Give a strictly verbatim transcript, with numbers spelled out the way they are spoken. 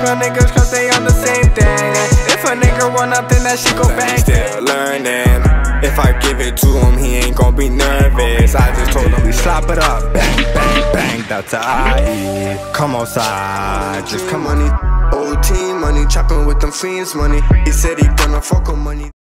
real niggas cause they on the same thing. If a nigga run up then that shit go bang. Still learning. If I give it to him, he ain't gon' be nervous. I just told him we slap it up. Bang, bang, bang, that's a I E. Come outside, just come on. Old team money, chopping with them fiends money. He said he gonna fuck with money.